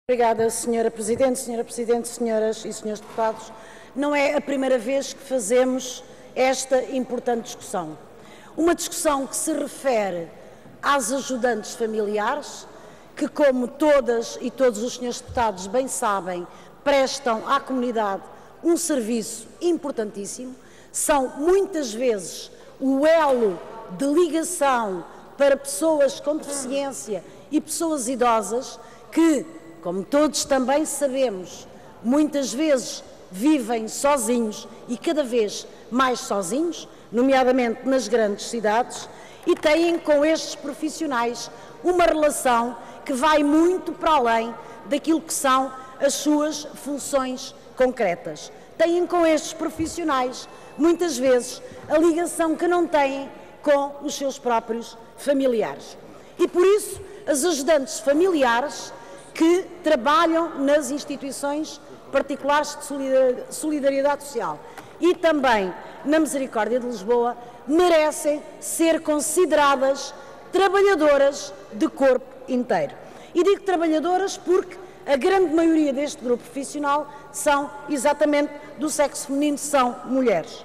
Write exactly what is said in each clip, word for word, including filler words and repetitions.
Obrigada, senhora Presidente, senhora Presidente, senhoras e senhores deputados. Não é a primeira vez que fazemos esta importante discussão. Uma discussão que se refere às ajudantes familiares, que, como todas e todos os senhores deputados bem sabem, prestam à comunidade um serviço importantíssimo, são muitas vezes o elo de ligação para pessoas com deficiência e pessoas idosas que, como todos também sabemos, muitas vezes vivem sozinhos e cada vez mais sozinhos, nomeadamente nas grandes cidades, e têm com estes profissionais uma relação que vai muito para além daquilo que são as suas funções concretas. Têm com estes profissionais, muitas vezes, a ligação que não têm com os seus próprios familiares. E por isso, as ajudantes familiares que trabalham nas instituições particulares de solidariedade social e também na Misericórdia de Lisboa merecem ser consideradas trabalhadoras de corpo inteiro. E digo trabalhadoras porque a grande maioria deste grupo profissional são exatamente do sexo feminino, são mulheres.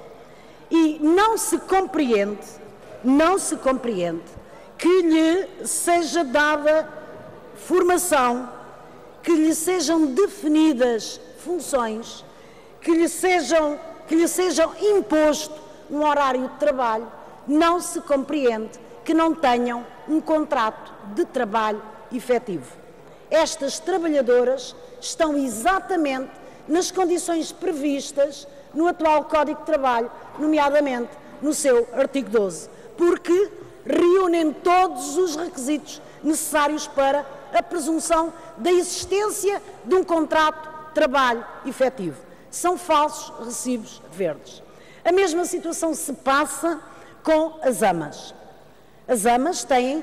E não se compreende, não se compreende que lhe seja dada formação, que lhe sejam definidas funções, que lhe sejam, que lhe sejam imposto um horário de trabalho, não se compreende que não tenham um contrato de trabalho efetivo. Estas trabalhadoras estão exatamente nas condições previstas no atual Código de Trabalho, nomeadamente no seu artigo doze, porque reúnem todos os requisitos necessários para a presunção da existência de um contrato de trabalho efetivo. São falsos recibos verdes. A mesma situação se passa com as amas. As amas têm,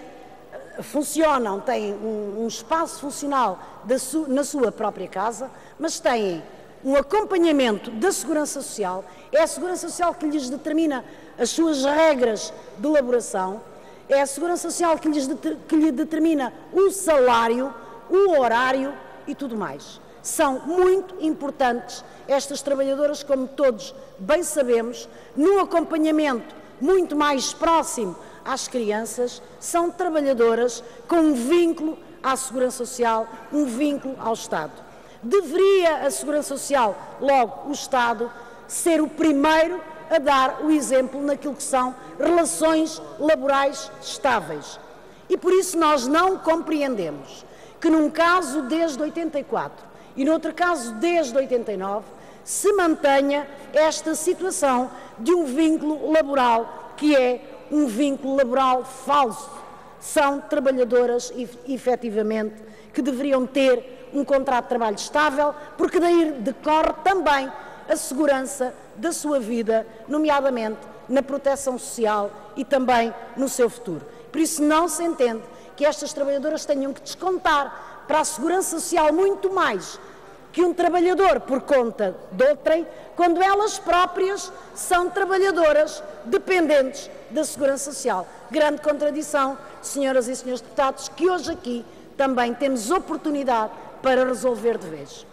funcionam, têm um, um espaço funcional da su, na sua própria casa, mas têm um acompanhamento da Segurança Social. É a Segurança Social que lhes determina as suas regras de elaboração, é a Segurança Social que lhes que lhe determina o salário, o horário e tudo mais. São muito importantes estas trabalhadoras, como todos bem sabemos, no acompanhamento muito mais próximo às crianças, são trabalhadoras com um vínculo à Segurança Social, um vínculo ao Estado. Deveria a Segurança Social, logo o Estado, ser o primeiro a dar o exemplo naquilo que são relações laborais estáveis. E por isso nós não compreendemos que num caso desde oitenta e quatro e no outro caso desde oitenta e nove se mantenha esta situação de um vínculo laboral que é um vínculo laboral falso. São trabalhadoras, efetivamente, que deveriam ter um contrato de trabalho estável, porque daí decorre também a segurança da sua vida, nomeadamente na proteção social e também no seu futuro. Por isso não se entende que estas trabalhadoras tenham que descontar para a Segurança Social muito mais que um trabalhador por conta de outrem, quando elas próprias são trabalhadoras dependentes da Segurança Social. Grande contradição, senhoras e senhores deputados, que hoje aqui também temos oportunidade para resolver de vez.